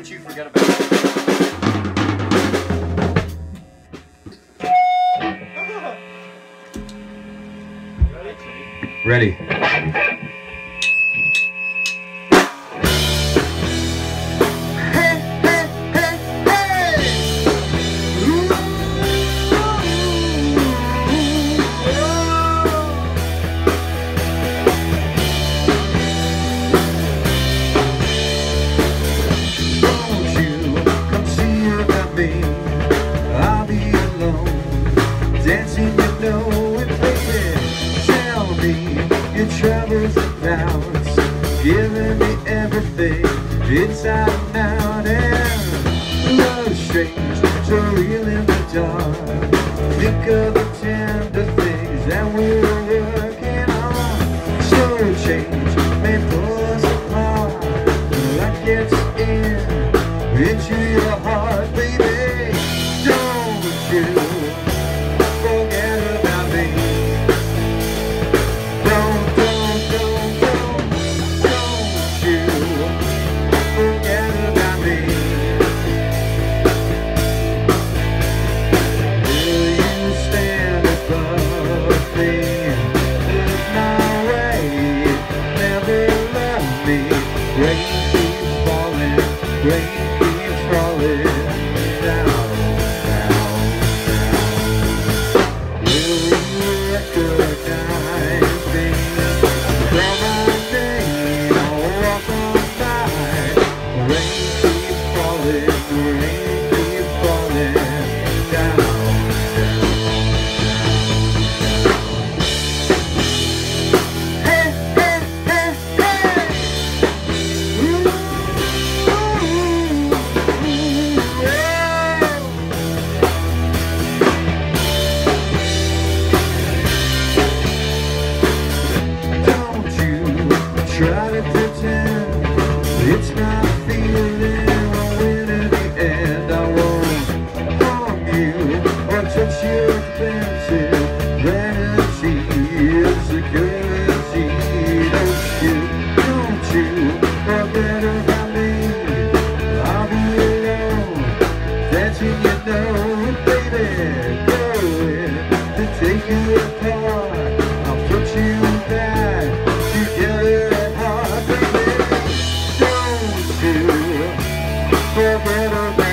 Don't you forget about it. Ready. I'll be alone, dancing, you know it, baby. Tell me your troubles and doubts, giving me everything inside and out. And love strange, so real in the dark. Think of the tender things that we were working on. Slow change may pull us apart, like it's into your heart, baby. Don't you forget about me. Don't you forget about me. Will you stand above me? Look my way, never love me. Rain keeps falling, rain keeps falling down. Will you recognize me? Call my name, I'll walk on by. Rain keeps falling down. Hey, hey, hey, hey! Ooh, try to pretend it's not feeling. I'll win in the end. I won't harm you or touch your expensive vanity, insecurity. Don't you forget about me. I'll be alone, dancing, you know, baby. Going to take you apart. I'll put you back together. Forget about